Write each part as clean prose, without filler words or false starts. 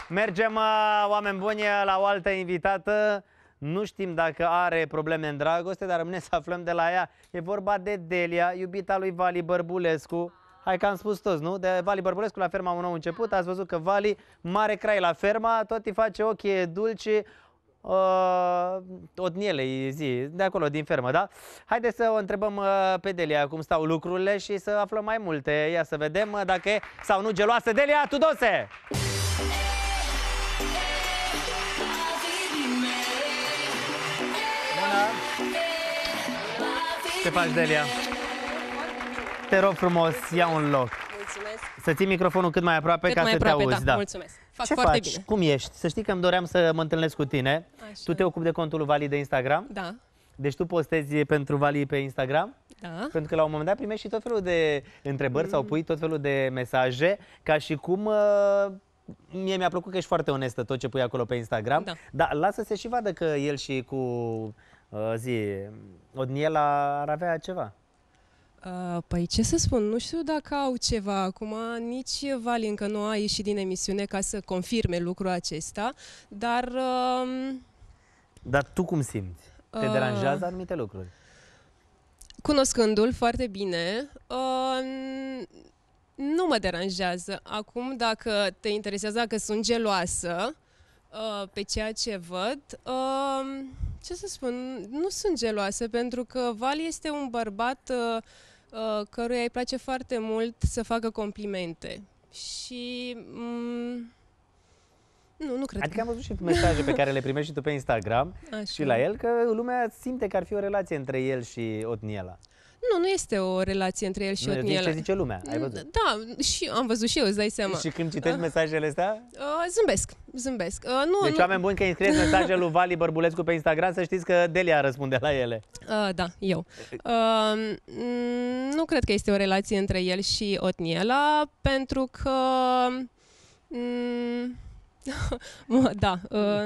Mergem, oameni buni, la o altă invitată. Nu știm dacă are probleme în dragoste, dar rămâne să aflăm de la ea. E vorba de Delia, iubita lui Vali Bărbulescu. Hai că am spus toți, nu? De Vali Bărbulescu la ferma Un Nou Început. Ați văzut că Vali, mare crai la ferma, tot îi face ochii dulci. Otnielei, zi, de acolo, din fermă, da? Haideți să o întrebăm pe Delia cum stau lucrurile și să aflăm mai multe. Ia să vedem dacă e sau nu geloasă. Delia Tudose! Bună! Ce faci, Delia? Te rog frumos, ia un loc. Mulțumesc. Să ții microfonul cât mai aproape ca să te auzi. Da, mulțumesc. Fac Ce foarte faci? bine. Cum ești? Să știi că îmi doream să mă întâlnesc cu tine. Așa. Tu te ocupi de contul lui Vali de Instagram? Da. Deci tu postezi pentru Vali pe Instagram? Da. Pentru că la un moment dat primești și tot felul de întrebări sau pui tot felul de mesaje, ca și cum... mie mi-a plăcut că ești foarte onestă tot ce pui acolo pe Instagram. Da. Dar lasă-se și vadă că el și cu Odniela ar avea ceva. Păi ce să spun, nu știu dacă au ceva acum, nici Vali încă nu a ieșit din emisiune ca să confirme lucrul acesta, dar... Dar tu cum simți? Te deranjează anumite lucruri? Cunoscându-l foarte bine, nu mă deranjează. Acum, dacă te interesează dacă sunt geloasă pe ceea ce văd, ce să spun, nu sunt geloasă, pentru că Vali este un bărbat căruia îi place foarte mult să facă complimente. Și nu cred. Adică am văzut și mesaje pe care le primești și tu pe Instagram. Așa. Și la el, că lumea simte că ar fi o relație între el și Odniela. Nu este o relație între el și Otniela. Ce zice lumea, ai văzut? Da, și am văzut și eu, îți dai seama. Și când citești mesajele astea? Zâmbesc. Deci, oameni buni, când înscrieți mesajele lui Vali Bărbulescu pe Instagram, să știți că Delia răspunde la ele. Da, eu. Nu cred că este o relație între el și Otniela, pentru că... da.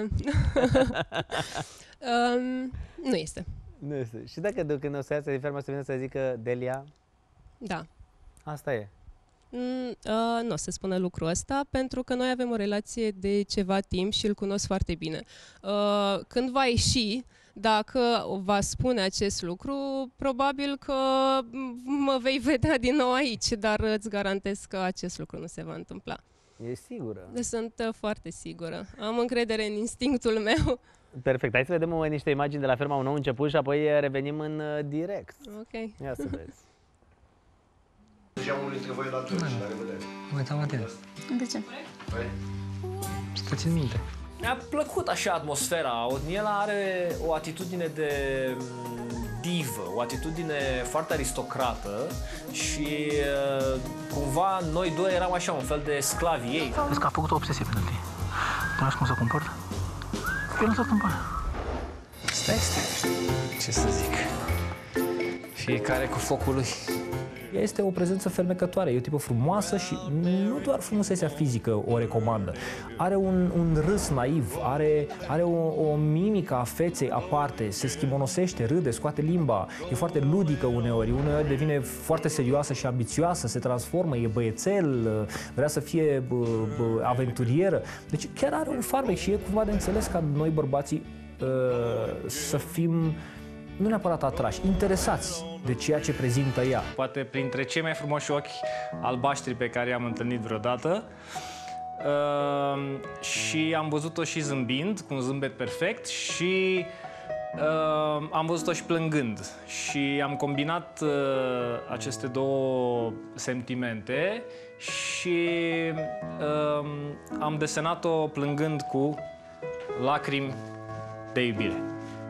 Nu este. Nu este. Și dacă când o să iasă din fermă să vină să zică Delia? Da. Asta e. Nu o să spună lucrul ăsta, pentru că noi avem o relație de ceva timp și îl cunosc foarte bine. Când va ieși, dacă va spune acest lucru, probabil că mă vei vedea din nou aici, dar îți garantez că acest lucru nu se va întâmpla. E sigură? Sunt foarte sigură. Am încredere în instinctul meu. Perfect. Hai să vedem niște imagini de la ferma Un Nou Început și apoi revenim în direct. Ok. Ia să vezi. Deja unul dintre voi la atunci, la revedere. Mă uitam atent. De ce? Păi? Să țin minte. Mi-a plăcut așa atmosfera. Odniela are o atitudine de divă, o atitudine foarte aristocrată și cumva noi doi eram așa un fel de sclavi ei. Vezi că a făcut o obsesie pentru tine. Tu nu știi cum se comportă? Eu nu se comportă. Stai, ce să zic. Fiecare cu focul lui. Ea este o prezență fermecătoare, e o tipă frumoasă și nu doar frumusețea fizică o recomandă. Are un râs naiv, are o mimică a feței aparte, se schimonosește, râde, scoate limba, e foarte ludică uneori devine foarte serioasă și ambițioasă, se transformă, e băiețel, vrea să fie aventurieră. Deci chiar are un farmec și e cumva de înțeles ca noi bărbații să fim nu neapărat atrași, interesați de ceea ce prezintă ea. Poate printre cei mai frumoși ochi albaștri pe care i-am întâlnit vreodată. Și am văzut-o și zâmbind, cu un zâmbet perfect, și am văzut-o și plângând. Și am combinat aceste două sentimente și am desenat-o plângând cu lacrimi de iubire.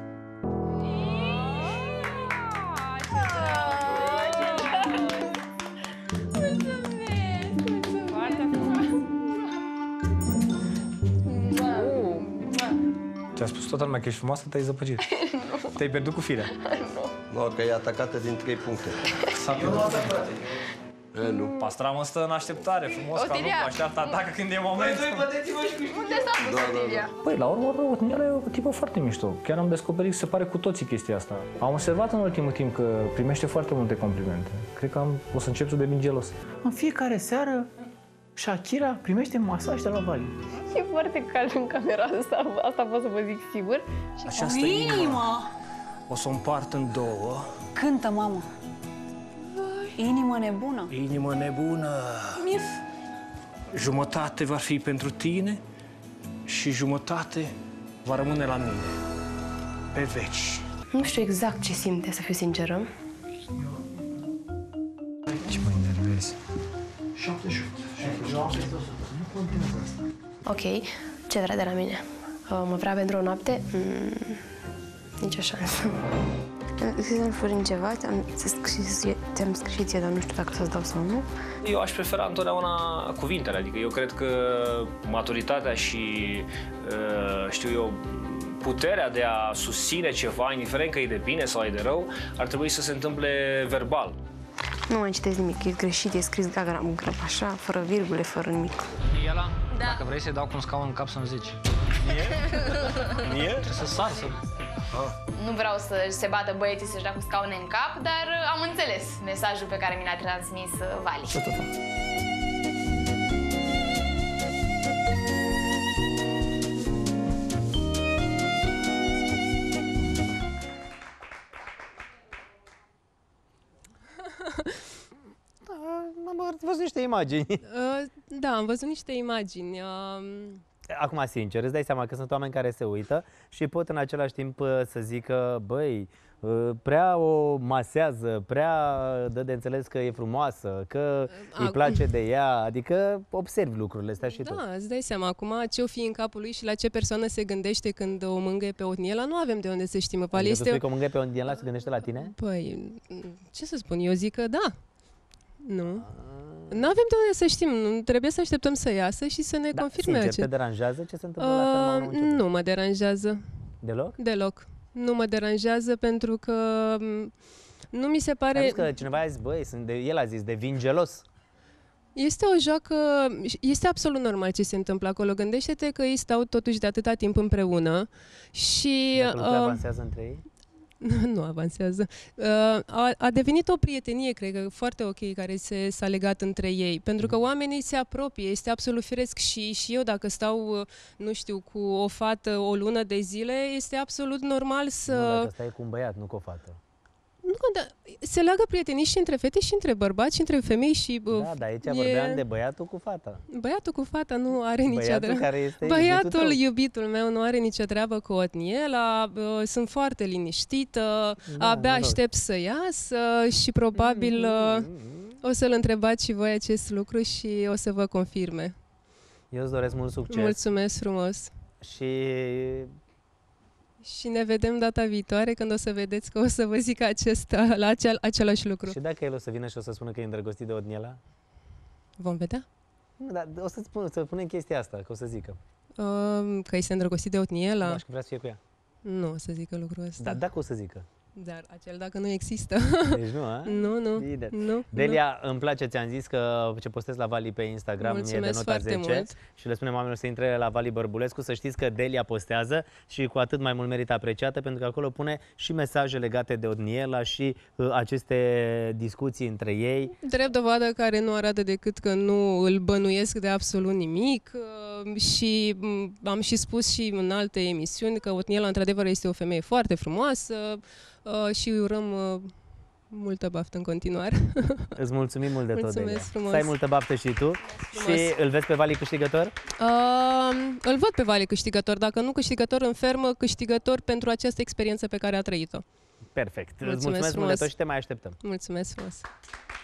Ți-a spus toată lumea că ești frumoasă, te-ai zăpăcit. Te-ai pierdut cu firea. Nu, că e atacată din 3 puncte. S-a pierdut. Nu. Pastramă stă în așteptare, frumos, ca nu așteaptă atacă când e momentul. Unde s-a dus Otilia? Păi, la urmă, Otniela e o tipă foarte mișto. Chiar am descoperit, se pare cu toții chestia asta. Am observat în ultimul timp că primește foarte multe complimente. Cred că o să încep să devin gelos. În fiecare seară Shakira primește masaj de la Vali. E foarte cald în camera asta pot să vă zic sigur. Și Această inimă o să o împart în două. Cântă, mamă. Inimă nebună. Inimă nebună. Mif. Jumătate va fi pentru tine și jumătate va rămâne la mine. Pe veci. Nu știu exact ce simte, să fiu sinceră. Ce mă enervezi? 78. Ok, ce vrea de la mine? Mă vrea pentru o noapte? Nicio șansă. Am scris în Florin ceva, ți-am scris ție, dar nu știu dacă să-ți dau sau nu. Eu aș prefera întotdeauna cuvintele, adică eu cred că maturitatea și, știu eu, puterea de a susține ceva, indiferent că e de bine sau e de rău, ar trebui să se întâmple verbal. Nu mai citesc nimic, e greșit, e scris gagram, așa, fără virgule, fără nimic. Ela, dacă vrei să-i dau cu un scaun în cap să-mi zici. Mie? Trebuie să sar, să... Nu vreau să se bată băieții să-și dea cu scaune în cap, dar am înțeles mesajul pe care mi l-a transmis Vali. Am văzut niște imagini. Da, am văzut niște imagini. Acum, sincer, îți dai seama că sunt oameni care se uită și pot în același timp să zică, băi, prea o masează, prea dă de înțeles că e frumoasă, că îi place de ea, adică observi lucrurile astea și tu. Da, îți dai seama acum ce o fi în capul lui și la ce persoană se gândește când o mângâie pe Otniela, nu avem de unde să știm. Adică tu spui că o mângâie pe Otniela se gândește la tine? Păi, ce să spun, eu zic că da. Nu. Nu avem de unde să știm, trebuie să așteptăm să iasă și să ne confirme Sincer, te deranjează ce se întâmplă la ferma anul început? Nu mă deranjează. Deloc? Deloc. Nu mă deranjează pentru că nu mi se pare... Am zis că cineva a zis, băi, el a zis, devin gelos. Este o joacă, este absolut normal ce se întâmplă acolo. Gândește-te că ei stau totuși de atâta timp împreună și... Dacă lucrurile avansează între ei? Nu avansează. A devenit o prietenie, cred că, foarte ok, care s-a legat între ei. Pentru că oamenii se apropie, este absolut firesc și eu dacă stau, nu știu, cu o fată o lună de zile, este absolut normal să... Nu, dacă stai cu un băiat, nu cu o fată. Nu, dar se leagă prietenii și între fete și între bărbați și între femei și... Da, dar aici vorbeam de băiatul cu fata. Băiatul cu fata nu are nicio treabă. Care este Băiatul iubitul meu nu are nicio treabă cu Otniela, sunt foarte liniștită, abia aștept să iasă și probabil o să-l întrebați și voi acest lucru și o să vă confirme. Eu îți doresc mult succes. Mulțumesc frumos. Și ne vedem data viitoare când o să vedeți că o să vă zic același lucru. Și dacă el o să vină și o să spună că e îndrăgostit de Otniela? Vom vedea. Nu, dar o să punem chestia asta, că o să zică. Că este îndrăgostit de Otniela? Da, și că vrea să fie cu ea. Nu o să zică lucrul ăsta. Dar dacă o să zică? Dar acel dacă nu există. Deci nu, a? Nu. Delia, îmi place, ți-am zis că ce postez la Vali pe Instagram e de nota 10 mult. și le spunem oamenilor să intre la Vali Bărbulescu, să știți că Delia postează și cu atât mai mult merită apreciată pentru că acolo pune și mesaje legate de Otniela și aceste discuții între ei. Drept dovadă care nu arată decât că nu îl bănuiesc de absolut nimic și am și spus și în alte emisiuni că Otniela într-adevăr este o femeie foarte frumoasă și îi urăm multă baftă în continuare. Îți mulțumim mult de tot, Delia. Frumos. Să ai multă baftă și tu. Și îl vezi pe Vali câștigător? Îl văd pe Vali câștigător. Dacă nu câștigător în fermă, câștigător pentru această experiență pe care a trăit-o. Perfect. Mulțumesc Îți mulțumesc mult de tot și te mai așteptăm. Mulțumesc frumos.